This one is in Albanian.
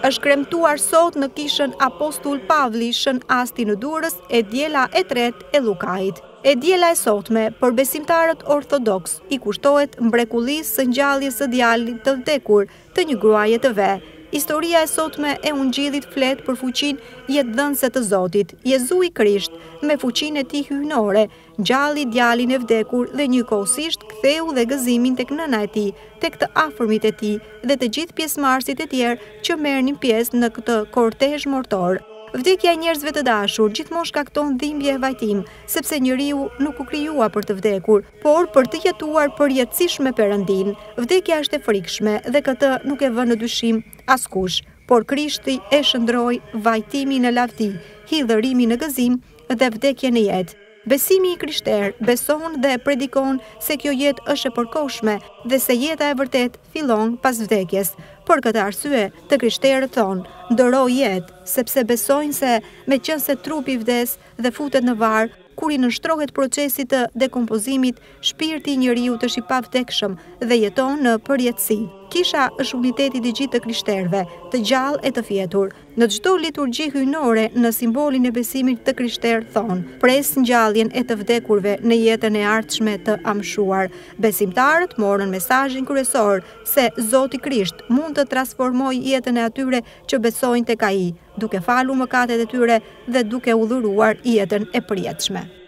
është kremtuar sot në kishën Apostull Pavli, Shën Asti në Durrës, e Diela e tretë e Llukait. E Diela e sotme, për besimtarët ortodoks, i kushtohet mrekullisë së ngjalljes së djalit të vdekur të një gruaje të ve. Historia e sotme e ungjillit flet për fuqinë jetëdhënëse të Zotit, Jezu i Krisht, me fuqinë e tij hyjnore, ngjalli djalin e vdekur dhe njëkohësisht ktheu dhe gëzimin tek nëna e tij, tek të afërmit e tij dhe të gjithë pjesëmarrësit e tjerë që merrnin pjesë në këtë kortezh mortor. Vdekja e njerëzve të dashur gjithmonë shkakton dhimbje e vajtim, sepse njeriu nuk u krijua për të vdekur, por për të jetuar përjetësisht me Perëndin. Vdekja është e frikshme dhe këtë nuk e vën në dyshim askush, por Krishti e shndroi vajtimin në lavdi, hidhërimin në gëzim dhe vdekjen në jetë. Besimi i krishter beson dhe predikon se kjo jetë është e përkohshme dhe se jeta e vërtet fillon pas vdekjes. Për këtë arsye, të krishterët thonë, ndoro jetë, sepse besojnë se meqense trupi vdes dhe futet në varr, kur i nënshtrohet procesit të dekompozimit, shpirti i njeriu të shipavdekshëm dhe jeton në përjetësi. Kisha është uniteti i gjithë të krishterëve, të gjallë e të fjetur. Në çdo liturgji hyjnore në simbolin e besimit të krishterë thonë, pres ngjalljen e të vdekurve në jetën e ardhshme të amshuar. Besimtarët morën mesazhin kryesor se Zoti Krisht mund të transformojë jetën e atyre që besojnë tek Ai, duke falur mëkatet e tyre dhe duke udhëruar jetën e përjetshme.